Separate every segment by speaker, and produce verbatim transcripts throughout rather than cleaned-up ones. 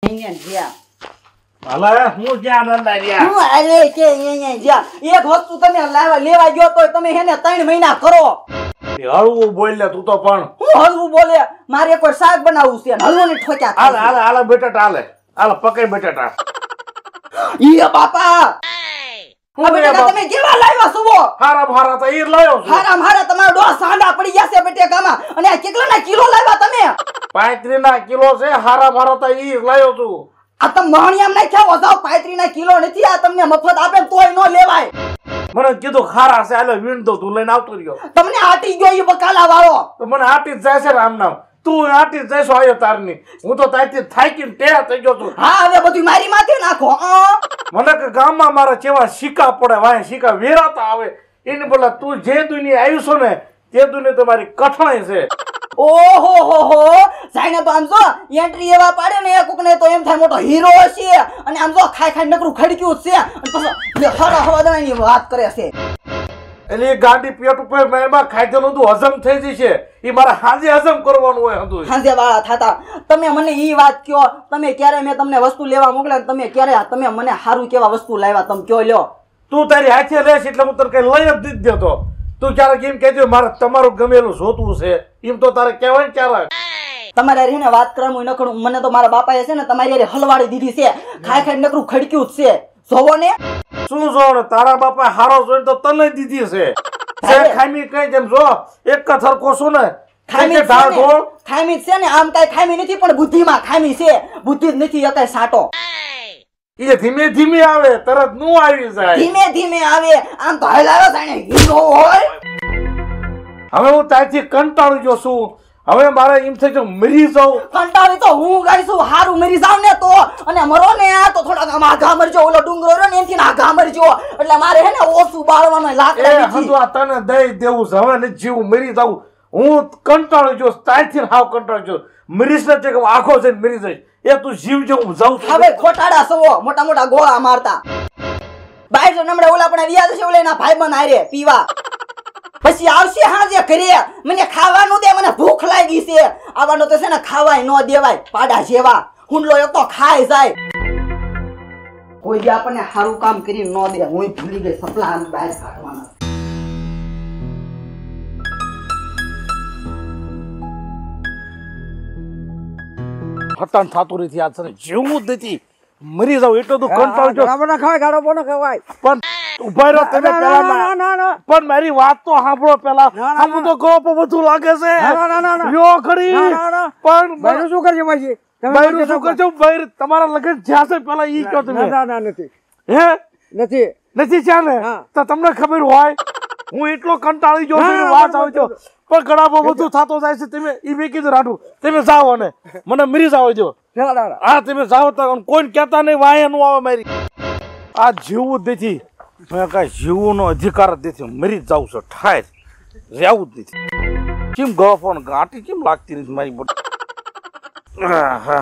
Speaker 1: હાલા હું ક્યાં નંદારિયા
Speaker 2: હું આલે કે અહીંયા જા એક વસ્તુ તમે લાવવા લેવા ગયો તો તમે હેને ત્રણ મહિના કરો
Speaker 1: હળવું બોલ લે તું તો પણ
Speaker 2: હું હળવું બોલે મારે કોઈ શાક બનાવવું છે હળવો ને ઠોક્યા
Speaker 1: હાલ હાલ હાલ બટાટા હાલે હાલ પકઈ બટાટા
Speaker 2: ઈ બાપા હું બેટા તમે કેવા લાવ્યા છો
Speaker 1: હારા હારા તો ઈર લાવ્યો છું
Speaker 2: હારા હારા તમારો ડોસ સાંડા પડી ગયા છે બેટેકામાં અને આ કેટલાના કિલો લાવ્યા તમે
Speaker 1: પાંત્રીસ ના કિલો છે હારા હારા તો ઈર લાવ્યો છું
Speaker 2: આ તો મહણિયામ નાખ્યા ઓઝાવ પાંત્રીસ ના કિલો નથી આ તમને મફત આપે તોય નો લેવાય
Speaker 1: મને કીધું ખારા છે હાલે વીણ દો તું લઈને આવતો રહ્યો
Speaker 2: તમને આટી ગયો ઈ બકાલા વાળો
Speaker 1: તો મને આટી જ જાય છે રામ નામ તું આટી જ જઈશ આયો તારની હું તો તારથી થાકીને ટેરા થઈ ગયો છું
Speaker 2: હા હવે બધું મારી માથે નાખો
Speaker 1: મને કે ગામમાં મારા કેવા શીકા પડે વાય શીકા વેરાતા આવે એને બોલા તું જે દુનિયા આવ્યું છો ને તે દુનિયા તમારી કઠણાઈ છે
Speaker 2: ઓહો હો હો સાઈને તો આમ જો એન્ટ્રી એવા પાડે ને એક કોકને તો એમ થાય મોટો હીરો છે અને આમ જો ખાઈ ખાઈ નકરું ખડક્યું છે અને પછી હરા હવાદાની વાત કરે છે
Speaker 1: એટલે એ ગાડી પેટ ઉપર મેમાં ખાધેલું બધું હજમ થઈ જશે એ મારા હાજે હજમ કરવાનું હોય હતું
Speaker 2: હાજે વાળા થાતા તમે મને ઈ વાત કયો તમે ક્યારે મેં તમને વસ્તુ લેવા મોકલ્યા તમે ક્યારે તમે મને સારું કેવા વસ્તુ લાવ્યા તમે કયો લ્યો
Speaker 1: તું તારી હાથે લેશ એટલે હું તને કઈ લઈ જ નથી દેતો તું ક્યારેક એમ કહેજો મારે તમારું ગમેલું જોતું છે એમ તો તારે કહેવાય ક્યારે
Speaker 2: તમારે રહીને વાત કરવાનું નકરું મને તો મારા બાપાએ છે ને તમારી યારે હલવાડી દીધી છે ખાઈ ખાઈ નકરું ખડક્યું જ છે જોવો ને
Speaker 1: શું જો ને તારા બાપા હારો જોઈને તો તને દીધી છે જે ખામી કઈ જેમ જો એક કથરકો શું ને
Speaker 2: ખામી છે ખામી છે ને આમ કઈ ખામી નથી પણ બુદ્ધિમાં ખામી છે બુદ્ધિ જ નથી કઈ સાટો
Speaker 1: એ ધીમે ધીમે આવે તરત નું આવી જાય
Speaker 2: ધીમે ધીમે આવે આમ તો હલાવો જાણે હીરો હોય
Speaker 1: હવે હું તારથી કંટાળી ગયો છું હવે મારે એમ થઈ ગયું મરી જાઉં
Speaker 2: કંટાળી તો હું ગાઈશું હારું મરી જાવ ને તો અને મરો ને તો થોડાક આમ આઘા મરજો ઓલો ડુંગરો રહ્યો ને એનથી આઘા મરજો એટલે મારે હે ને ઓછું બાળવાનો લાકડા
Speaker 1: એ હંદવા તને દઈ દેવું છે હવે ને જીવ મરી જાઉં હું કંટાળી ગયો તારથી હાવ કંટાળી ગયો મરીશ ને કે આખો જઈને મરી જઈશ એ તું જીવ જે હું જાઉં
Speaker 2: હવે ખોટાડા સવો મોટા મોટા ગોળા મારતા બાઈર નમડે ઓલા પણ વ્યાજ છે ઓલા એના ભાઈબંધ આરે પીવા પછી આવશે હાજે ઘરે મને ખાવાનું દે મને ભૂખ લાગી છે આવવાનો તો છે ને ખાવાય ન દેવાય પાડા જેવા હુંડલો એક તો ખાઈ જાય કોઈ બી આપણને સારું કામ કરી ન દે હું ભૂલી ગઈ સપલા બહાર કાઢવાના
Speaker 1: હટાન થાતું નથી આ છે જીવવું જ નથી મરી જાવ એટલો તો કંટાળ જો
Speaker 3: ગાડો ખાવાય ગાડો બોનો ખવાય
Speaker 1: પણ ઉભા રહો તમે પેલા પણ મારી વાત તો સાંભળો પેલા આમ તો કહો પણ બધું લાગે છે
Speaker 3: ના ના ના
Speaker 1: યો ખરી પણ
Speaker 3: બૈરું શું કરજો પછી
Speaker 1: બૈરું શું કરજો બૈર તમારા લગન જ્યાં છે પેલા ઈ કહો તમે
Speaker 3: ના ના નથી
Speaker 1: હે
Speaker 3: નથી
Speaker 1: નથી ચાલે તો તમને ખબર હોય હું એટલો કંટાળી ગયો છું વાત આવજો પણ ગળામાં બધું થતો જાય છે તમે ઈ મેં કીધું રાડું તમે જાઓ અને મને મરી જાવ જો હા તમે જાઓ તો કોઈ કહેતા નહીં વાય નું આવે મારી આ જીવવું જ નથી મેં કઈ જીવવાનો અધિકાર જ નથી મરી જ જાઉં છું ઠાય રહેવું જ નથી કેમ ગળો પણ ગાંઠી કેમ લાગતી નથી મારી બોટ હા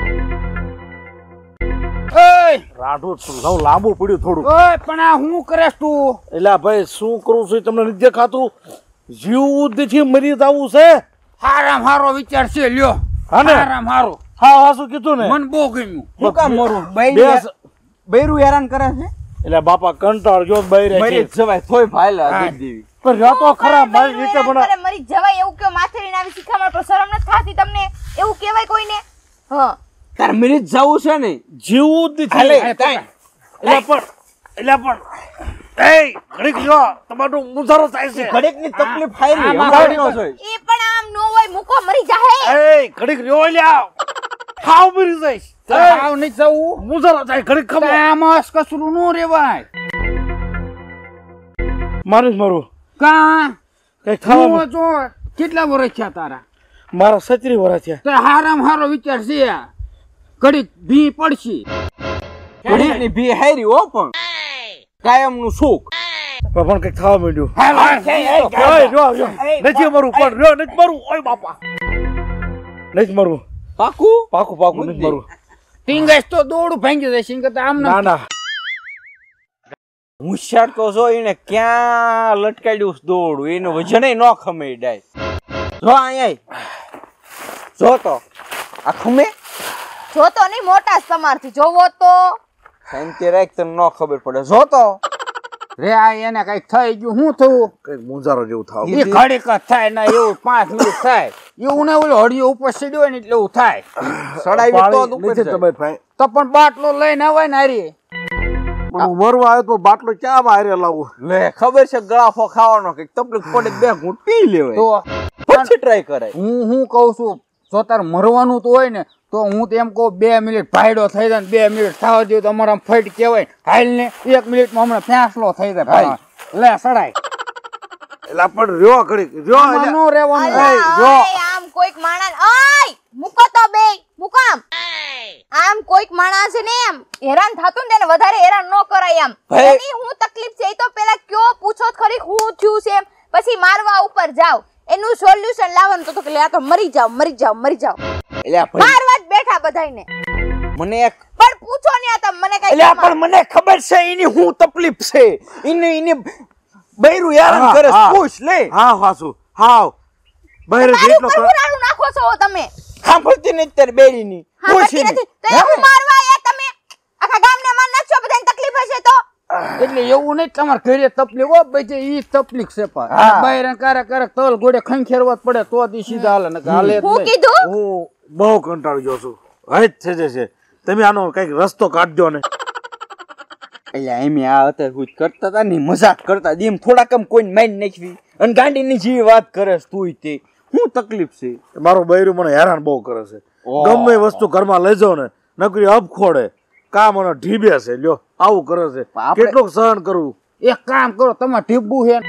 Speaker 1: રાડું લવ લાંબુ પડ્યું થોડું
Speaker 3: ઓય પણ આ હું કરેસ તું
Speaker 1: એટલે ભાઈ શું કરું છું તમને નથી દેખાતું જીવવું જ નથી મરી જવું છે
Speaker 3: હારામ હારો વિચાર છે લ્યો હારામ હારો
Speaker 1: હા હા શું કીધું ને
Speaker 3: મન બહુ ગમ્યું
Speaker 2: હું કામ મરું
Speaker 3: બૈરું હેરાન કરે છે
Speaker 1: એટલે બાપા કંટાળ જો બૈરે
Speaker 3: મરી જવાય થોય ભાઈલા દેવી
Speaker 1: પણ રાતો ખરા મારી રીતે પણ
Speaker 4: અરે મરી જવાય એવું કે માથે લઈને આવી શીખામણ પર શરમ નથી થાતી તમને એવું કહેવાય કોઈને હા
Speaker 3: તાર મરી જવું છે ને
Speaker 1: જીવવું જ નથી એટલે પણ એટલે પણ એ ઘડીક જો તમારું મુસારો થાય છે
Speaker 3: ઘડીક ની તકલીફ ફાઈલી અમારનો છે
Speaker 4: એ પણ આમ નો હોય મુકો મરી જાહે
Speaker 1: એ ઘડીક રહ્યો લ્યા હાવ મરી જઈશ
Speaker 3: હાવ નહીં જવું
Speaker 1: મુસારો થાય ઘડીક ખબર
Speaker 3: આમાં કસરું નો રેવાય
Speaker 1: મારું મારું
Speaker 3: કા
Speaker 1: કઈ ખાવા
Speaker 3: જો કેટલા વર્ષ થયા તારા
Speaker 1: મારા સત્રી વર્ષ થયા
Speaker 3: તો હારામ હારો વિચાર છે ઘડીક ભી પડશે ઘડીક ની ભી હારી હો પણ કાયમ નું સુખ
Speaker 1: પણ કઈ ખાવા માંડ્યું નથી મારું પણ રહ્યો નથી મારું ઓય બાપા નથી મારું
Speaker 3: પાકું
Speaker 1: પાકું પાકું નથી મારું
Speaker 3: ટીંગસ તો દોડું ભાંગી જશે કે આમ
Speaker 1: ના ના
Speaker 5: હોશિયાર તો જો એને ક્યાં લટકાડ્યું દોડું એનું વજન ન ખમે ડાય જો અહીંયા જો તો આ ખમે
Speaker 4: જોતો નહીં મોટા સમારથી જોવો તો
Speaker 5: શાંતિ રાખ, તને ન ખબર પડે. જો તો
Speaker 3: રે આ એને કઈક થઈ ગયું, શું થયું?
Speaker 1: કઈક મુંજારો જેવું થાવ.
Speaker 3: એ ઘડીક જ થાય ને એવું પાંચ મિનિટ થાય એવું ને ઓલો હળિયો ઉપર સીડ્યો હોય ને એટલે એવું થાય.
Speaker 5: સડાવી તો જ ઉપર
Speaker 1: નીચે
Speaker 5: જાય.
Speaker 1: તમારી ભાઈ
Speaker 3: તો પણ બાટલો લઈને આવે ને હારી
Speaker 1: પણ મરવા આવ્યો તો બાટલો ક્યાં મારે લાવું?
Speaker 5: લે ખબર છે ગળાફો ખાવાનો કઈક તકલીફ પડે બે ઘૂંટ પી લેવાય,
Speaker 3: તો
Speaker 5: પછી ટ્રાય કરાય.
Speaker 3: હું હું કહું છું, જો તાર મરવાનું તો હોય ને તો હું તો એમ કહું બે મિનિટ ભાઈડો થઈ જાય ને બે મિનિટ થવા દઉં તો અમારા ફટ કહેવાય. હાલ ને એક મિનિટમાં હમણાં ફેંસલો થઈ જાય ભાઈ. લે સડાય
Speaker 1: એટલે પણ રહ્યો ઘડીક રહ્યો એટલે
Speaker 3: નો રહેવાનું.
Speaker 4: અલા,
Speaker 1: જો.
Speaker 4: ઓય, આમ કોઈક માણસ ઓય મૂકો તો બે મૂકો આમ આમ કોઈક માણસ છે ને એમ હેરાન થાતું ને તેને વધારે હેરાન ન કરાય આમ
Speaker 5: ભાઈ.
Speaker 4: એની હું તકલીફ છે એ તો પેલા કયો પૂછો જ ખરી હું થયું છે એમ પછી મારવા ઉપર જાવ એનું સોલ્યુશન લાવવાનું તો તો કે લે આ તો મરી જાવ મરી જાવ મરી જાવ
Speaker 5: એટલે આ ભાઈ
Speaker 4: મારવા જ બેઠા બધાયને
Speaker 5: મને એક
Speaker 4: પણ પૂછો ને આ તમે મને કઈ
Speaker 5: એટલે આ પણ મને ખબર છે એની હું તકલીફ છે. એને એને બૈરું હેરાન
Speaker 1: હા,
Speaker 5: કરે.
Speaker 1: હા.
Speaker 5: પૂછ લે.
Speaker 1: હા હાસુ હાવ બહાર
Speaker 4: મારી
Speaker 1: જેટલો
Speaker 4: ઉપર ઉરાડું નાખો છો તમે
Speaker 5: સાંભળતી નથી તારી બેરીની.
Speaker 4: હા
Speaker 5: પૂછ
Speaker 4: નથી
Speaker 5: એને.
Speaker 4: નથી તો એ હું મારવા આયા તમે આખા ગામને માર નાખશો બધાને તકલીફ હશે તો
Speaker 3: એટલે એવું નહીં તમારે ઘરે તકલીફ હો ભાઈ ઈ તકલીફ છે
Speaker 5: હા.
Speaker 3: પણ બહાર કારે કારે તલ ગોડે ખંખેરવા જ પડે તો દી સીધા હાલે ને હાલે જ
Speaker 4: હું
Speaker 3: નહીં.
Speaker 4: કીધું
Speaker 1: હું બહુ કંટાળી ગયો છું. હજ છે જે છે તમે આનો કઈક રસ્તો કાઢજો ને.
Speaker 5: એટલે એમ આ અત્યારે હું કરતા હતા ને મજાક કરતા હતી. એમ થોડાક આમ કોઈને મારી નાખવી અને ગાંડીની જેવી વાત કરે છે તું તે. શું તકલીફ છે?
Speaker 1: મારું બૈરું મને હેરાન બહુ કરે છે.
Speaker 5: ઓહ.
Speaker 1: ગમે એ વસ્તુ ઘરમાં લઈ જાઓ ને નકરી અબ ખોડે કા મને ઢીબે છે. લ્યો આવું કરે છે.
Speaker 5: આપણે-
Speaker 1: કેટલુંક સહન કરવું?
Speaker 3: એક કામ કરો તમારે ઢીબુ છે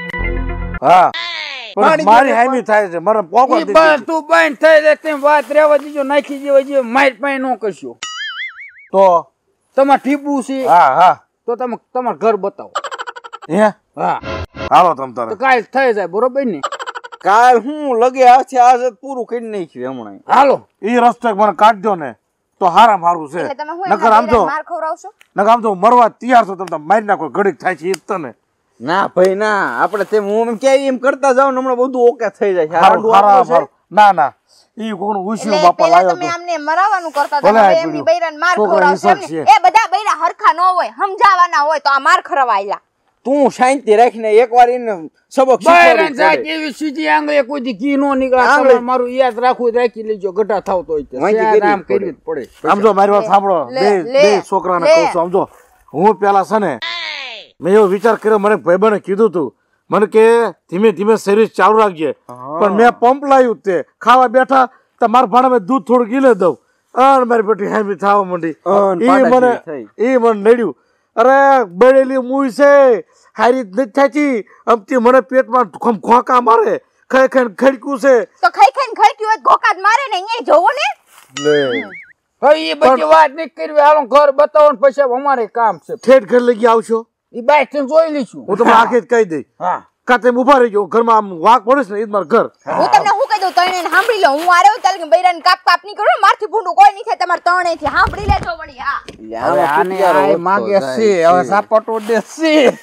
Speaker 1: હા પણ
Speaker 5: મારી
Speaker 1: મારી
Speaker 5: જોડે
Speaker 1: હામી થાય છે મને પોકો
Speaker 3: ઈ બધું બંધ થઈ જાય તેમ વાત રહેવા દીજો નાખી દેવા જોઈએ માર પાસે ન કરશો.
Speaker 1: તો
Speaker 3: તમારે ઢીબુ છે
Speaker 1: હા હા
Speaker 3: તો તમે તમારું ઘર બતાવો.
Speaker 1: હે
Speaker 3: હા
Speaker 1: હાલો તમ
Speaker 3: તો
Speaker 1: તારે
Speaker 3: કાલ થઈ જાય બરોબર ને.
Speaker 5: કાલ હું લગે આવશે આજ જ પૂરું કરી નાખ્યું હમણાં.
Speaker 3: હાલો
Speaker 1: ઈ રસ્તો એક મને કાઢજો ને તો હારામ હારું છે.
Speaker 4: એટલે તમે હું
Speaker 1: નકર આમ તો
Speaker 4: માર ખવડાવશો
Speaker 1: નકર આમ તો મરવા તૈયાર છો તમે મારી નાખો ઘડીક થાય છે ઈ જ તને.
Speaker 5: ના ભાઈ ના આપણે તેમ હું એમ ક્યાંય એમ કરતા જાવ ને હમણાં બધું ઓકે થઈ જાય છે. આ
Speaker 1: હારું
Speaker 5: આંડું
Speaker 1: હારામ
Speaker 5: આપણું છે.
Speaker 1: હારું. ના ના ઈ કોકનું ઉછીનું
Speaker 4: એટલે
Speaker 1: બાપા
Speaker 4: પેલા
Speaker 1: લાવ્યો
Speaker 4: તમે
Speaker 1: તો.
Speaker 4: આમને મરાવાનું કરતા
Speaker 1: ભલે
Speaker 4: હતા હવે
Speaker 1: આ
Speaker 4: એમની
Speaker 1: પીડ્યું.
Speaker 4: બૈરાને માર
Speaker 1: છોકરા
Speaker 4: ખવડાવશો
Speaker 1: હિસાબ
Speaker 4: એમને.
Speaker 1: છે.
Speaker 4: એ બધા બૈરા હરખા ન હોય સમજાવવાના હોય તો આ માર ખરવા આયલા
Speaker 5: તું શાંતિ રાખીને એકવાર એને સબક
Speaker 3: બહાર
Speaker 5: શીખવાડવું
Speaker 3: જાય
Speaker 5: પડે.
Speaker 3: એવી સીધી આંગળીએ કોઈ દી ઘી નો નીકળે.
Speaker 5: આંગળી.
Speaker 3: તમારે મારું યાદ રાખવું રાખી લેજો ગઢા થાવ તો
Speaker 5: વાંચી કરવી
Speaker 3: આમ
Speaker 5: જ
Speaker 3: કરવી જ પડે.
Speaker 1: આમ જો મારી વાત સાંભળો
Speaker 4: લે,
Speaker 1: બે
Speaker 4: લે,
Speaker 1: બે છોકરાને
Speaker 4: લે.
Speaker 1: કહું છું આમ જો હું પેલા છે ને મેં એવો વિચાર કર્યો મને ભાઈબંધે કીધું તું મને કે ધીમે ધીમે સર્વિસ ચાલુ રાખજે પણ મેં પંપ લાવ્યું તે ખાવા બેઠા તો મારા ભાણામાં દૂધ થોડું ગીલે દઉં અને મારી બેટી હેમી થવા માંડી
Speaker 5: અન
Speaker 1: ઈ
Speaker 5: પાટા
Speaker 1: મને
Speaker 5: જેવી
Speaker 1: ઈ મને નડ્યું અરે બળેલી મૂઈ છે હારી જ નથી થાતી અમથી મને પેટમાં ખમ ખોકા મારે ખાઈ ખાઈને ખડક્યું છે
Speaker 4: તો ખાઈ ખાઈને ખડક્યું હોય તો ઘોકાત મારે ને અહીંયા જોવો ને
Speaker 1: લે
Speaker 3: હવે એ બધી વાત નહીં કરવી. હાલો ઘર બતાવો ને પછી અમારે કામ છે.
Speaker 1: ઠેઠ ઘર લઈ ગયા આવશો
Speaker 3: એ બાઈક થી જોઈ લઈશું.
Speaker 1: હું તમને આખી જ કહી દઈ
Speaker 3: હા
Speaker 1: કા તેમ ઉભા રહી ગયો ઘરમાં આમ વાંક પડે છે ને એ જ મારું ઘર
Speaker 4: હું તમને હું કહી દઉં તણે સાંભળી લો હું આરે તાલ કે બૈરાને કાપ કાપ નહીં કરું મારથી ભૂંડું કોઈ નહીં થાય તમારે તણે થી સાંભળી લેજો વળી હા
Speaker 5: એટલે
Speaker 3: હવે
Speaker 5: આમાં
Speaker 3: આને
Speaker 5: કેટલા
Speaker 3: આય
Speaker 5: રોજ
Speaker 3: માગે
Speaker 5: તો જાય
Speaker 3: છે હવે સાપટો દે છે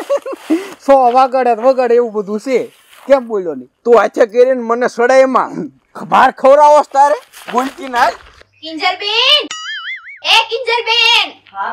Speaker 3: સો વાગડે તો વગડે એવું બધું છે. કેમ બોલ્યો નહીં?
Speaker 5: તું હાથે કરીને મને સડાય એમાં બહાર ખવડાવો છે તારે બોલતી ના.
Speaker 4: કિંજલબેન એ કિંજલબેન
Speaker 2: હા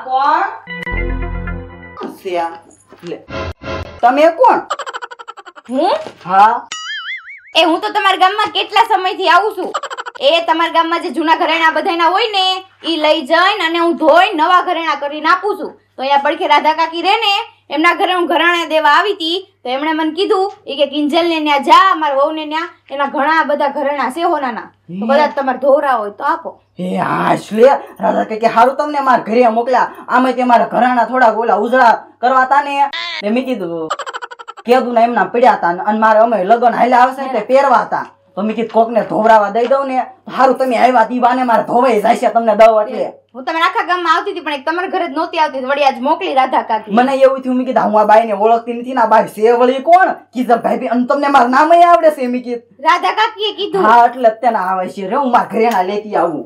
Speaker 2: કોણ સિયા લે તમે કોણ
Speaker 4: હું
Speaker 2: હા
Speaker 4: એ હું તો તમારા ગામમાં કેટલા સમયથી આવું છું એ તમારા ગામમાં જે જૂના ઘરેણા બધાયના હોય ને ઈ લઈ જઈને અને હું ધોઈ નવા ઘરેણા કરીને આપું છું. તો અહીંયા પડખે રાધા કાકી રહે ને એમના ઘરે હું ઘરેણા દેવા આવી હતી તો એમણે મને કીધું ઈ કે કિંજલ ને ન્યા જા મારા વહુ ને ન્યા એના ઘણા બધા ઘરેણા છે હોનાના તો કદાચ તમારે ધોરા હોય તો આપો.
Speaker 2: હે હાશ લે રાધા કે હારું તમને મારા ઘરે મોકલ્યા આમે તે મારા ઘરાણા થોડા ઓલા ઉજળા કરવા તા ને તે મેં કીધું કેદું ને એમના પડ્યા તા અને મારે અમે લગન હાલ્યા આવશે ને તે પહેરવા હતા તો મેં કીધું કોકને ધોવરાવા દઈ દઉં ને હારું તમે આવ્યા તી બાને મારે ધોવાઈ જાય છે તમને દવ એટલે
Speaker 4: હું તમે આખા ગામમાં આવતી હતી પણ એક તમારા ઘરે જ નહોતી આવતી વળી આજ મોકલી રાધા કાકી.
Speaker 2: મને એવું થયું મેં કીધું હું આ બાઈને ઓળખતી નથી ને આ બાઈ છે વળી કોણ કીધું ભાઈ અને તમને મારું નામ આવડે છે મેં કીધું
Speaker 4: રાધા કાકીએ કીધું
Speaker 2: હા એટલે તેને આવે છે રે હું મારા ઘરેણા લેતી આવું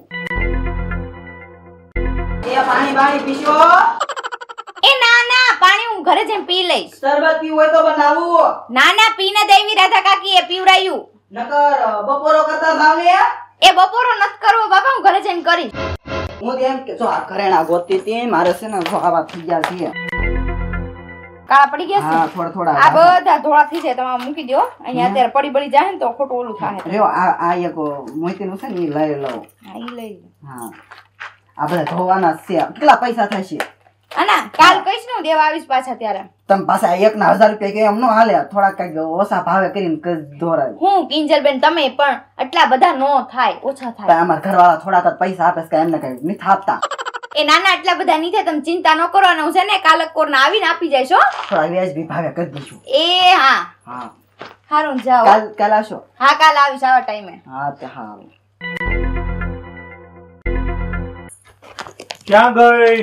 Speaker 2: એ પાણી પાણી પીશો
Speaker 4: એ ના ના પાણી હું ઘરે જઈને પી લઈશ.
Speaker 2: શરબત પીવું હોય તો બનાવું
Speaker 4: ના ના પીને દેવી રાધા કાકીએ પીવરાયું.
Speaker 2: નકર બપોરો કરતા ભાવને
Speaker 4: એ બપોરો નત કરવો બાબા હું ઘરે જઈને કરીશ.
Speaker 2: હું તો એમ કે જો આ ઘરેણા ગોતતી હતી મારે છે ને જો આવા થઈ ગયા છે
Speaker 4: કાળા પડી ગયા
Speaker 2: હા
Speaker 4: છે
Speaker 2: થોડા થોડા
Speaker 4: આ બધા ધોળા થઈ જાય તમે મૂકી દો અહીંયા અત્યારે પડી બળી જાય ને તો ખોટું ઓલું થાય
Speaker 2: રહ્યો આ આ એક મોતીનું છે ને એ લઈ લઉં
Speaker 4: હા ઈ લઈ લો.
Speaker 2: હા આ બધા ધોવાના છે કેટલા પૈસા થશે
Speaker 4: આના કાલ કઈશ ને હું દેવા આવીશ પાછા ત્યારે
Speaker 2: તમે પાછા એક ના હજાર રૂપિયા કે એમ ન હાલે થોડાક કઈક ઓછા ભાવે કરીને કઈ ધોરાય
Speaker 4: હું કિંજલબેન તમે પણ આટલા બધા નો થાય ઓછા થાય
Speaker 2: પણ અમારા ઘરવાળા થોડાક જ પૈસા આપે છે કે એમને કઈ નથી આપતા
Speaker 4: એ નાના આટલા બધા નહીં થાય તમે ચિંતા ન કરો અને હું છે ને કાલક કોર આવીને આપી જઈશ હો
Speaker 2: થોડા વ્યાજબી ભાવે કરી દઈશું
Speaker 4: એ હા
Speaker 2: હા
Speaker 4: હારું જાઓ
Speaker 2: કાલ કાલ આવશો
Speaker 4: હા કાલ આવીશ આવા ટાઈમે
Speaker 2: હા તે હા
Speaker 1: ક્યાં ગઈ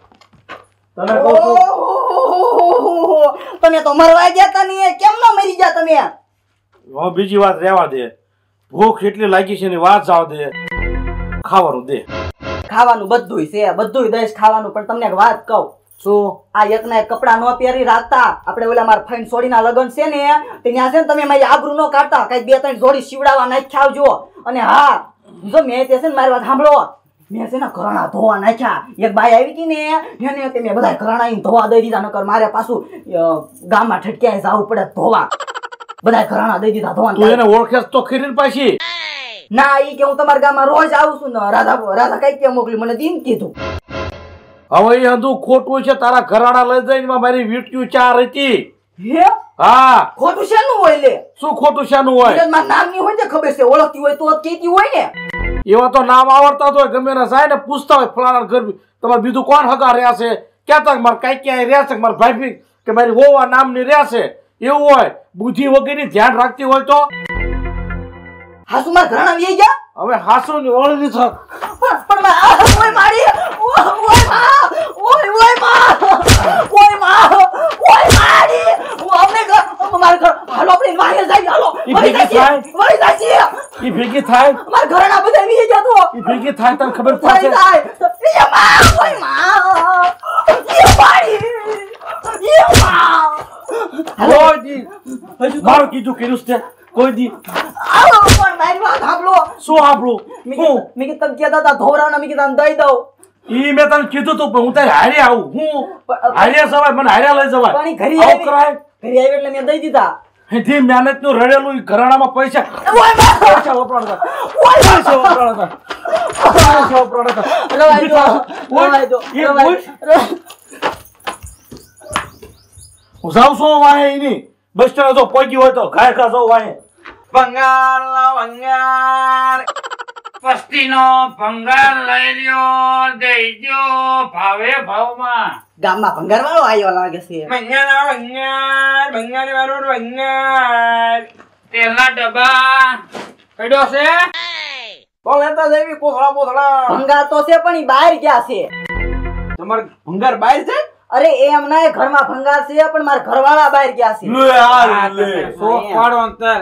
Speaker 1: તને કહું છું
Speaker 2: ઓહોહોહો, તમે તો મરવા ગયા તા ને કેમ ન મરી ગયા તમે
Speaker 1: હવે બીજી વાત રહેવા દે ભૂખ એટલી લાગી છે ને વાત જાવ દે ખાવાનું દે
Speaker 2: ખાવાનું બધુંય છે બધુંય દઈશ ખાવાનું પણ તમને એક વાત કહું
Speaker 1: શું
Speaker 2: આ એક ના એક કપડા નો પહેરી રાખતા આપણે ઓલા મારા ફઈન સોડીના લગન છે ને તે ત્યાં છે ને તમે મારી આબરૂ નો કાઢતા કઈ બે ત્રણ જોડી સીવડાવવા નાખ્યા આવજો અને હા જો મેં તે છે ને મારી વાત સાંભળો મેં છે ને ઘરાણા ધોવા નાખ્યા એક બાઈ આવી હતી ને એને તે મેં બધા ઘરાણા ઈને ધોવા દઈ દીધા નકર મારે પાછું અ, ગામમાં ઠટક્યાએ જવું પડે ધોવા બધા ઘરાણા દઈ દીધા
Speaker 1: તું
Speaker 2: ધોવા
Speaker 1: એને ઓળખેસ તો ખરી ને પાછી
Speaker 2: ના ઈ કે હું તમારા ગામમાં રોજ આવું છું ને રાધા રાધા કઈ કે મોકલી મને દીન કીધું
Speaker 1: હવે એ હંધું ખોટું છે તારા ઘરાણા લઈ જઈને મારી વીટ્યું ચાર હતી
Speaker 2: હે
Speaker 1: હા
Speaker 2: ખોટું શેનું હોય લે
Speaker 1: શું ખોટું શાનું હોય
Speaker 2: મારું નામ ની હોય ને ખબર છે ઓળખતી હોય તો કીધી હોય ને
Speaker 1: એવા તો નામ આવડતા તો હોય ગમે ના જાય ને પૂછતા હોય ફલાણા ઘર તમારે બીજું કોણ હગા રહ્યા છે ક્યાં તક મારે કઈ ક્યાંય રહ્યા છે કે મારા ભાઈ કે મારી હોવા નામની રહ્યા છે એવું હોય બુદ્ધિ વગેરે ધ્યાન રાખતી હોય તો
Speaker 2: હાસુ મારા ઘરાણા વી ગયા
Speaker 1: હવે હાસુ ની ઓળખી થક
Speaker 2: પણ પણ માં ઓય મારી ઓય માં ઓય ઓય માં ઓય માં ઓય મારી હું અમને ઘર મારા ઘર હાલો આપણે વાહે જાય હાલો
Speaker 1: ઈ ભેગી થાય?
Speaker 2: વળી જાય
Speaker 1: એ ભેગી થાય
Speaker 2: મારા ઘરાણા બધા વી ગયા તો
Speaker 1: એ ભેગી થાય તને ખબર
Speaker 2: વળી
Speaker 1: પડશે
Speaker 2: જાય એ માં ઓય માં એ મારી એ માં
Speaker 1: કોઈ દી મારું કીધું કર્યું છે તે કોઈ દી
Speaker 2: આવો પણ મારી વાત સાંભળો
Speaker 1: શું આપણું
Speaker 2: મેં
Speaker 1: હું
Speaker 2: કીધું- મેં કીધું તમે કહેતા હતા ધોરાના મેં કીધું દઈ દઉં
Speaker 1: ઈ મેં તને કીધું તું પણ હું તારે હારે આવું હું
Speaker 2: પણ-
Speaker 1: હારે જવાય મને હારે લઈ જવાય
Speaker 2: પણ ઈ ઘરે
Speaker 1: આવું
Speaker 2: આવી
Speaker 1: કરાય
Speaker 2: ઘરે આવી એટલે મેં દઈ દીધા
Speaker 1: એથી મહેનત નું રડેલું ઈ ઘરાણામાં પૈસા
Speaker 2: ઓય માં
Speaker 1: પૈસા વપરાણતા પૈસા વપરાણતા પૈસા વપરાણતા
Speaker 2: રવાઈ દો રવાઈ દો
Speaker 1: એ
Speaker 2: રવાઈ
Speaker 1: બોલ. હું જાઉં છું વાહે એની બસ સ્ટેન્ડ જો પહોંચી હોય તો ઘાય ઘા જાઉં વાહે
Speaker 3: ભંગાર લાવ ભંગાર પસ્તીનો ભંગાર લઈ લ્યો દેજો ભાવે ભાવમાં
Speaker 2: ગામમાં ભંગાર વાળો આવ્યો લાગે છે
Speaker 3: ભંગાર ભંગાર ભંગાર વાળો ભંગાર તેલના ડબ્બા પડ્યો છે તો લેતા જઈવી કોથળા કોથળા
Speaker 2: ભંગાર તો છે પણ ઈ બહાર ગયા છે
Speaker 3: તમારે ભંગાર બહાર છે
Speaker 2: અરે એમ ના ઘરમાં ભંગાર છે પણ મારા ઘરવાળા બહાર ગયા છે
Speaker 1: લે આ લે
Speaker 3: શોખ પાડો અંતર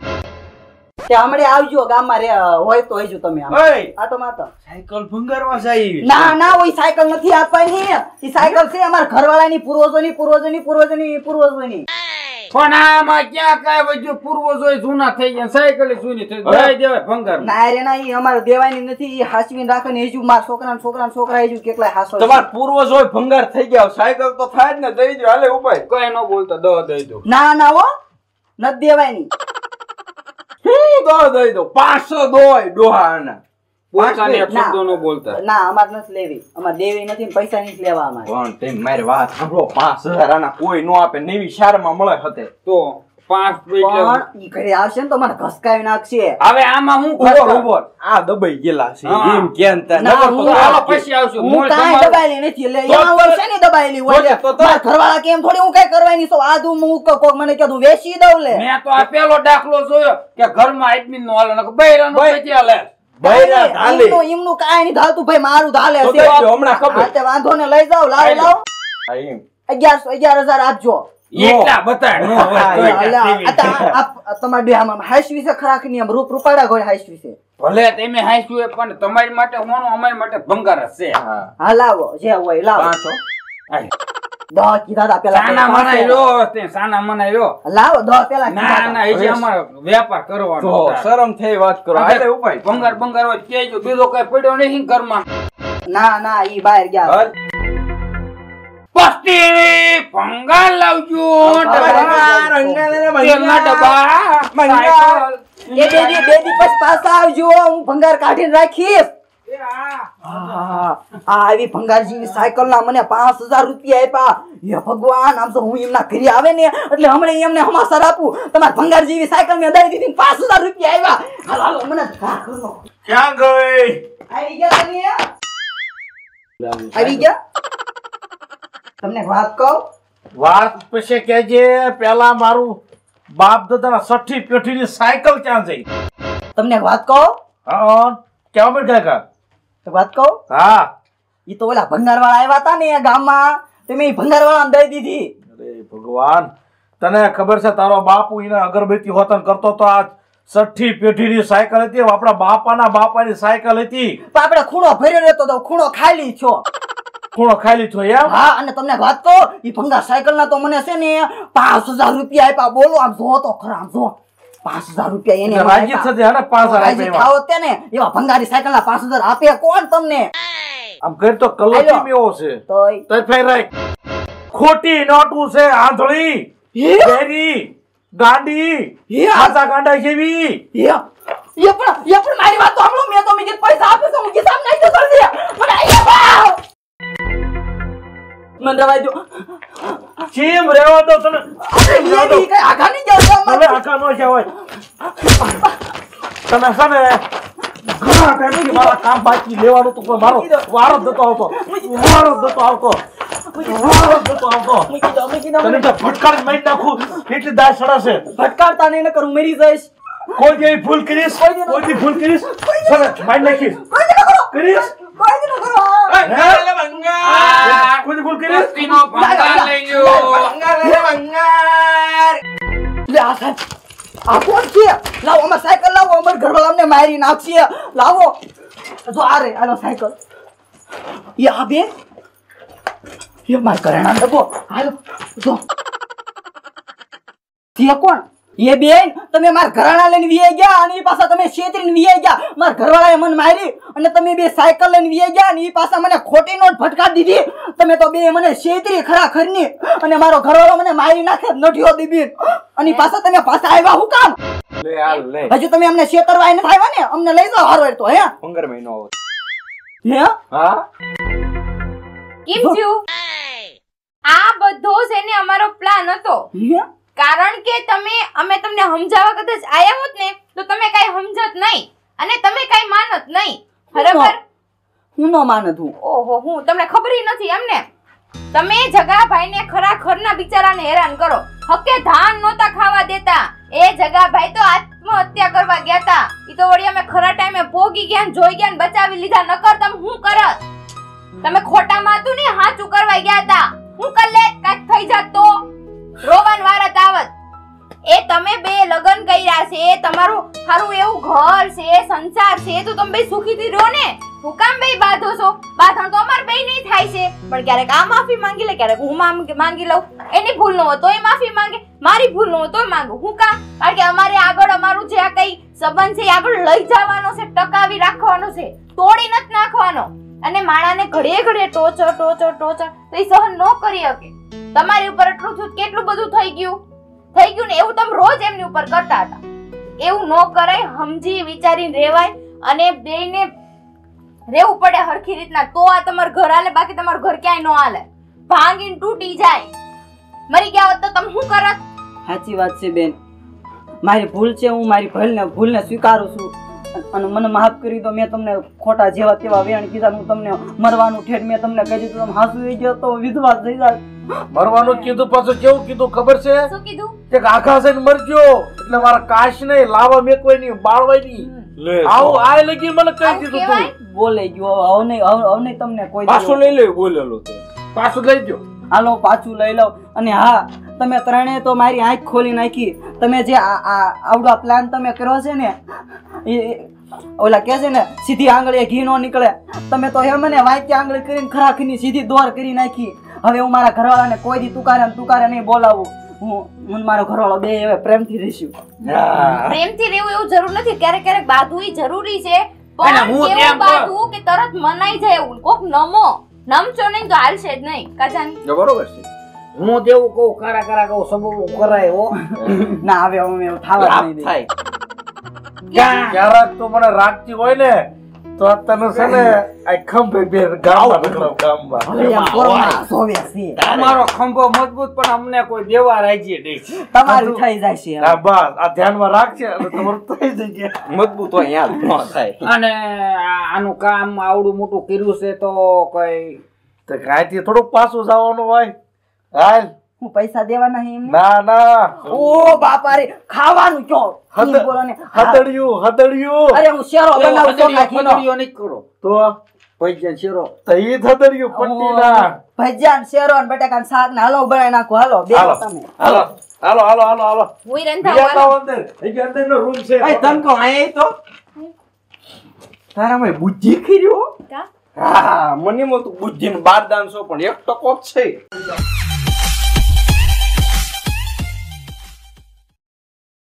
Speaker 2: તે હમણે આવજો ગામમાં રે હોય તો હજુ તમે આમ
Speaker 3: ઓય
Speaker 2: આટો મારતો
Speaker 3: સાયકલ ભંગારવા જાય
Speaker 2: ના ના ઓય સાયકલ નથી આપવાની ઈ સાયકલ છે અમારા ઘરવાળાની પૂર્વજોની પૂર્વજોની પૂર્વજોની પૂર્વજોની
Speaker 3: પણ આમાં ક્યાં કાંઈ બધું પૂર્વજો જૂના થઈ ગયા સાયકલ જૂની થઈ દઈ દેવાય ભંગાર
Speaker 2: ના રે ના ઈ અમારે દેવાની નથી ઈ હાચવીને રાખે ને હજુ મારા છોકરા છોકરા છોકરા હજુ કેટલાય હાસો
Speaker 5: તમાર પૂર્વજ હોય ભંગાર થઈ ગયા સાયકલ તો થાય જ ને દઈ દો હાલે ઉપાય
Speaker 3: કઈ ન બોલતો દવા દઈ દો
Speaker 2: ના ના હો નથી દેવાની
Speaker 5: હું દો દઈ દો પાંચસો દોય ડોહાના
Speaker 3: પોતાને એક
Speaker 2: ના.
Speaker 3: શબ્દો ન બોલતા
Speaker 2: ના અમારે નથી લેવી અમારે દેવી નથી ને પૈસા નથી લેવા અમારે
Speaker 5: પણ તેમ મારી વાત સાંભળો પાંચ હજાર આના કોઈ નો આપે નવી શારમાં મળે હતે
Speaker 3: તો પાંચ એટલે
Speaker 2: પણ ઈ ઘરે આવશે ને તો મને ઘસકાવી નાખશે
Speaker 3: હવે આમાં હું
Speaker 5: ઉભો
Speaker 3: કરતો?
Speaker 5: ઉભો આ દબાઈ ગયેલા છે
Speaker 3: હા.
Speaker 5: એમ કેમ તા
Speaker 2: ના,
Speaker 5: નકર
Speaker 2: હું
Speaker 5: તો
Speaker 3: હાલો
Speaker 5: આ
Speaker 3: પછી આવશું
Speaker 2: હું
Speaker 3: મોલ
Speaker 2: કાંઈ
Speaker 3: તમારું.
Speaker 2: દબાયેલી નથી એટલે
Speaker 5: તો
Speaker 2: એમાં
Speaker 5: તો-
Speaker 2: હું શેની દબાયેલી હોય લે?
Speaker 5: તો- તો-
Speaker 2: મારા ઘરવાળા કેમ થોડી હું કઈ કરવાની છું આ દું હું ક- કોક મને કીધું વેચી દઉં લે
Speaker 3: મેં તો આ પેલો દાખલો જોયો કે ઘરમાં એડમિન નો હાલે નકર બૈરાનો
Speaker 5: બૈ-
Speaker 3: પછી હાલે
Speaker 5: બૈરા ધાલે.
Speaker 2: એમનું એમનું કાંઈ નહીં ધાતું ભાઈ મારું ધાલે
Speaker 5: તો
Speaker 2: છે
Speaker 5: દઈ દો, હમણાં ખબર.
Speaker 2: હા, તે વાંધો ને લઈ જાઓ લાવો
Speaker 3: લઈ
Speaker 2: લાવો
Speaker 5: હા, એમ.
Speaker 2: અગિયારસો અગિયાર હજાર આપજો
Speaker 3: એકલા બતાડ નો હોય
Speaker 5: હા,
Speaker 3: તોય
Speaker 2: અલા,
Speaker 3: કાંઈ
Speaker 2: આ તા- આ- આ તમારે બે આમાં હાઈસવી છે ખરાક ની આમ રૂપ રૂપાડા ઘોડે હાઈસવી છે
Speaker 3: ભલે તમે હાંસ્યું એ પણ તમારી માટે હોનું અમારી માટે ભંગાર જ છે
Speaker 5: હા
Speaker 2: હા લાવો જે હોય લાવો
Speaker 5: પાંચસો
Speaker 3: હાય.
Speaker 2: દહ કીધા તા પેલા
Speaker 3: સાના મનાઈ લો તે સાના મનાઈ લો
Speaker 2: લાવો દહ પેલા
Speaker 3: ના
Speaker 2: કીધા
Speaker 3: ના
Speaker 2: તા.
Speaker 3: એ જે અમારો વેપાર કરવાનો
Speaker 5: તો
Speaker 3: હતા.
Speaker 5: શરમ થઈ વાત કરો હાલે ઉપાય
Speaker 3: ભંગાર ભંગાર હોય કેજો બીજો કઈ પડ્યો નહીં ઘરમાં
Speaker 2: ના ના ઈ બહાર ગયા
Speaker 3: પસ્તી ભંગાર લાવજો તેલના ડબ્બા
Speaker 2: ભંગાર. એ બે દી બે દી પછી પાછા આવજો હું ભંગાર કાઢીને રાખીશ. આ આવી ભંગાર જેવી સાયકલ ના મને પાંચ હજાર રૂપિયા આપ્યા. હે ભગવાન, આમ તો હું એમના ઘરે આવે ને એટલે હમણાં એમને હમાસર આપું. તમારે ભંગાર જેવી સાયકલ મેં દઈ દીધી, પાંચ હજાર રૂપિયા આવ્યા. હાલો હાલો મને ઘા કરો.
Speaker 1: ક્યાં ગઈ?
Speaker 2: આવી ગયા તમે? આવી ગયા? તમને વાત કહું?
Speaker 1: વાત પછી કહેજે. પેલા મારું બાપ દાદાના સઠ્ઠી પેઢીની સાયકલ ક્યાં જઈ?
Speaker 2: તમને વાત કહું?
Speaker 1: હા ક્યાં બેઠા કા?
Speaker 2: તો વાત કહું?
Speaker 1: હા
Speaker 2: ઈ તો ઓલા ભંગારવાળા આવ્યા હતા ને ગામમાં, તમે ઈ ભંગારવાળાને દઈ દીધી.
Speaker 1: અરે ભગવાન, તને ખબર છે તારો બાપુ એને અગરબત્તી હોતન કરતો તો આ સઠ્ઠી પેઢીની સાયકલ હતી, આપણા બાપાના બાપાની સાયકલ હતી.
Speaker 2: પણ આપણે ખૂણો ભર્યો રહેતો તો ખૂણો ખાલી છો.
Speaker 1: ખૂણો ખાલી છો એમ?
Speaker 2: હા, અને તમને વાત કહું, ઈ ભંગાર સાયકલ ના તો મને છે ને પાંચ હજાર રૂપિયા આપ્યા. બોલો આમ જો તો ખરા, આમ જો પાંચ હજાર રૂપિયા એને
Speaker 1: રાજી થશે હે ને પાંચ હજાર
Speaker 2: રાજી
Speaker 1: આપ્યા.
Speaker 2: થાઓ તે ને એવા ભંગારી સાયકલ ના પાંચ હજાર આપે કોણ તમને?
Speaker 1: આમ કરી તો કલર એવો છે
Speaker 2: તોય
Speaker 1: તો ફેર રાખ. ખોટી નોટું છે, આંધળી બેરી ગાંડી
Speaker 2: હે?
Speaker 1: આસા ગાંડા જેવી.
Speaker 2: યા યા પણ યા પણ મારી વાત તો સાંભળો. મેં તો મીજે પૈસા આપ્યો તો હું કિસાબ નહીં તો જલ્દી મને આયા ભાવ મને રવાઈ દો.
Speaker 1: ચીમ રેવા દો તને.
Speaker 2: એ બી કઈ આઘા નહીં જાવ
Speaker 1: તમે આખા નો જવાય. તમે છે ને ઘણા ટાઈમથી મારા કામ બાકી લેવાનું તો મારો વારો જ જતો આવતો વારો જ જતો આવતો વારો જ જતો આવતો.
Speaker 2: મૂકી દો મૂકી દો.
Speaker 1: તને તો ફટકારી મારી નાખું એટલી દાળ સડાશે.
Speaker 2: ભટકારતા નહીં ન કરું, મરી જઈશ.
Speaker 1: કોઈ દી ભૂલ કરીશ, કોઈ દી ભૂલ કરીશ સરસ મારી નાખીશ.
Speaker 2: કોઈ દી ન કરો,
Speaker 1: કરીશ
Speaker 2: કોઈ દી ન કરો.
Speaker 1: કોઈ દી ભૂલ કરીશ.
Speaker 3: પસ્તીનો ભંગાર લઈ લો.
Speaker 2: લે આ સાહેબ, આ કોણ છે? લાવો અમાર સાયકલ લાવો, અમાર ઘરવાળા અમને મારી નાખશે. લાવો જો આ રે આનો સાયકલ. એ આ બે એ માર કરેણા ડબ્બો. હાલો જો તે કોણ? એ બેન તમે માર ઘરાણા લઈને વીએ ગયા અને ઈ પાછા તમે છેતરીને વીએ ગયા. માર ઘરવાળાએ મને મારી અને તમે બે સાયકલ લઈને વીએ ગયા અને ઈ પાછા મને ખોટી નોટ ભટકાડી દીધી. તમે તો બે મને છેતરી ખરાખરની અને મારો ઘરવાળો મને મારી નાખે નઠિયો દીબી અને ઈ પાછા તમે પાછા આવ્યા હું કામ?
Speaker 5: લે હાલ લે
Speaker 2: હજુ તમે અમને છેતરવા નથી આવ્યા ને? અમને લઈ જાઓ હારો તો. હે
Speaker 5: પંદર મહિનો આવો.
Speaker 2: હે
Speaker 5: હા
Speaker 4: કેમ થયું? આ બધો છે ને અમારો પ્લાન હતો.
Speaker 2: હે
Speaker 4: કારણ કે તમે અમે તમને સમજાવવા કદાચ આયા હોત ને તો તમે કઈ સમજત નહીં અને તમે કઈ માનત નહીં. બરાબર?
Speaker 2: હું નો માનું છું.
Speaker 4: ઓહો, હું તમને ખબર ય નથી એમને. તમે જગાભાઈને ખરાખરના બિચારાને હેરાન કરો. હકે ધાન નહોતા ખાવા દેતા. એ જગાભાઈ તો આત્મહત્યા કરવા ગયા તા. ઈ તો વળી અમે ખરા ટાઈમે ભોગી ગયા ને જોઈ ગયા ને બચાવી લીધા. નકર તમે હું કરત? તમે ખોટામાં હતું ને હાચું કરવા ગયા તા. હું કર લે કાક થઈ જાત તો રોવન વારત આવત. એ તમે બે લગન કર્યા છે, તમારું સારું એવું ઘર છે, સંસાર છે, તો તમે બે સુખીથી રહો ને. હું કામ બે બાંધો છો? બાંધણ તો અમાર બે નહીં થાય છે, પણ ક્યારેક આ માફી માંગી લે, ક્યારેક હું માંગી લઉં. એની ભૂલ ન હોય તોય માફી માંગે, મારી ભૂલ ન હોય તોય માંગુ. હું કામ? કારણ કે અમારે આગળ અમારું જે આ કઈ સંબંધ છે આગળ લઈ જવાનો છે, ટકાવી રાખવાનો છે, તોડી નથી નાખવાનો. અને માણાને ઘડીએ ઘડીએ ટોચર ટોચર ટોચર તો એ સહન ન કરી શકે. તમારી ઉપર એટલું થયું, કેટલું બધું થઈ ગયું થઈ ગયું ને એવું તમે રોજ એમની ઉપર કરતા હતા. એવું ન કરાય, સમજી વિચારીને રેવાય અને બેયને રેવું પડે હરખી રીતના. તો આ તમારું ઘર હાલે, બાકી તમારું ઘર ક્યાંય ન હાલે. ભાંગીને તૂટી જાય. મરી ગયા હોત તો તમે શું કરત?
Speaker 2: સાચી વાત છે બેન, મારી ભૂલ છે. હું મારી ભૂલને ભૂલને સ્વીકારું છું અને મને માફ કરી દો. મેં તમને ખોટા જેવા તેવા વેણ કીધા. હું તમને મરવાનું ઠેઠ મેં તમને કહી દીધું. તમે હાસુ થઈ ગયો તો વિધવા થઈ જાય.
Speaker 1: મરવાનું કીધું, પાછું કેવું કીધું ખબર છે?
Speaker 4: શું કીધું?
Speaker 1: કે આખા છે ને મરજો એટલે મારા કાશ નહીં, લાવા મેકવાય નહીં, બાળવાય નહીં. આવું આય લગી મને કહી દીધું તું.
Speaker 2: બોલે ગયો હવે નહીં, હવે નહીં તમને કોઈ
Speaker 5: પાછું લઈ લે બોલેલો તે.
Speaker 1: પાછું લઈ ગયો.
Speaker 2: હાલો પાછું લઈ લઉં. અને હા, તમે ત્રણે તો મારી આંખ ખોલી નાખી. તમે જે આવડો પ્લાન તમે કર્યો છે ને, ઓલા કે છે ને સીધી આંગળીએ ઘી નો નીકળે. તમે તો એમ ને વાંકી આંગળી કરીને ખરાખની સીધી દોર કરી નાખી. હવે હું મારા ઘરવાળાને કોઈ દી તુકારે ને તુકારે નહીં બોલાવું. હું હું મારો ઘરવાળો બે હવે પ્રેમથી રહીશું.
Speaker 4: પ્રેમથી રહેવું એવું જરૂર નથી. ક્યારેક ક્યારેક બાંધવું જરૂરી છે, પણ
Speaker 3: હું
Speaker 4: કેવું
Speaker 3: એમ કહું.
Speaker 4: બાંધવું કે તરત મનાઈ જાય એવું કોક નમો નમચો નહીં તો હાલશે જ નહીં કાજાની
Speaker 5: જો બરોબર છે
Speaker 3: હું તેવું કહું કારા કારા કહું સબબ કરાય હો
Speaker 2: ના હવે અમે એવું થાવા જ
Speaker 5: લાભ
Speaker 2: નહીં દે.
Speaker 5: થાય
Speaker 1: ક્યારેક તો મને રાખતી હોય ને તો આ તને છે ને આ ખંભે બે ગામમાં નીકળાવ ગામમાં
Speaker 2: હવે એમ કોરોના સોવે છે
Speaker 3: તમારો ખંભો મજબૂત પણ અમને કોઈ દેવા રાજ્ય નહીં
Speaker 2: તમારું થઈ જાય છે હવે.
Speaker 1: હા બસ આ ધ્યાનમાં રાખજે એટલે તમારું થઈ જશે
Speaker 5: મજબૂત હોય યાર ન થાય
Speaker 3: અને આ- આનું કામ આવડું મોટું કર્યું છે તો કોઈ
Speaker 1: તો કાંઈથી થોડુંક પાછું જવાનું હોય હાલ
Speaker 2: હું પૈસા દેવાના છે એમને
Speaker 1: ના ના
Speaker 2: ઓ બાપા રે ખાવાનું કયો
Speaker 1: હદ-
Speaker 2: ઈ બોલો ને.
Speaker 1: હદડિયું હદડિયું
Speaker 2: અરે હું શેરો બનાવું છું નાખીનો.
Speaker 3: પદડીઓ નહીં કરો
Speaker 1: તો
Speaker 3: પૈસા શેરો
Speaker 1: તો ઈ જ હદડિયું પટ્ટીના
Speaker 2: ભજીયા ને શેરો ને બટાકા ને શાક ને હાલો બનાવી નાખો હાલો બે
Speaker 1: હાલો
Speaker 2: તમે
Speaker 1: હાલો હાલો હાલો હાલો હાલો
Speaker 4: હુંય
Speaker 1: બીજા
Speaker 4: રંધાવ
Speaker 1: તો અંદર એ અંદરનો રૂમ છે
Speaker 5: એ તન કો આય તો તારામાં બુદ્ધિ ખીર્યો
Speaker 4: કા
Speaker 5: હા મને મો તો બુદ્ધિ નું બારદાન છો પણ એક ટકો જ છે